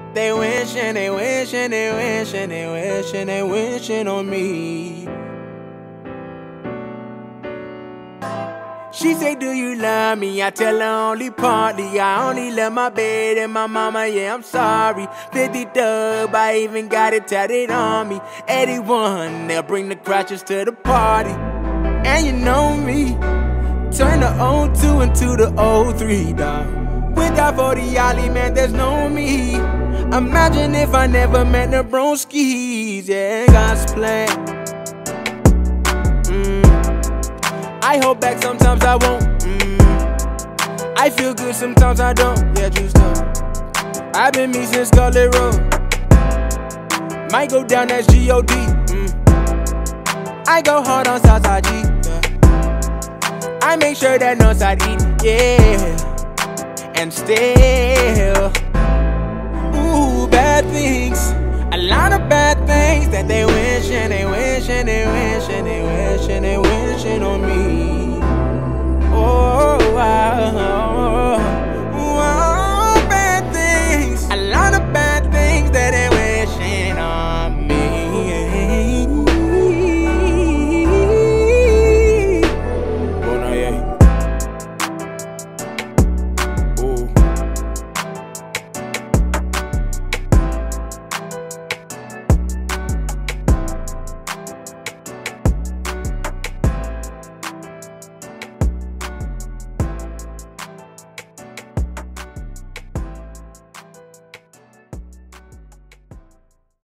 They wishing, they wishing, they wishing, they wishing, they wishing on me. She say, do you love me? I tell her only partly. I only love my bed and my mama, yeah, I'm sorry. 50 dub, I even got it tatted on me. 81, they'll bring the crutches to the party. And you know me, turn the 02 into the 03, dawg. Without 40 Ollie, man, there's no me. Imagine if I never met the Bronskis, yeah, God's plan. I hold back, sometimes I won't. I feel good, sometimes I don't. Yeah, true stuff. I've been me since Scarlet Road. Might go down as G.O.D. I go hard on Southside G. Yeah. I make sure that Northside eat, yeah. And still, ooh, bad things. A lot of bad things that they wishing, they wishing, they wishing, they wishing, they wishing on me.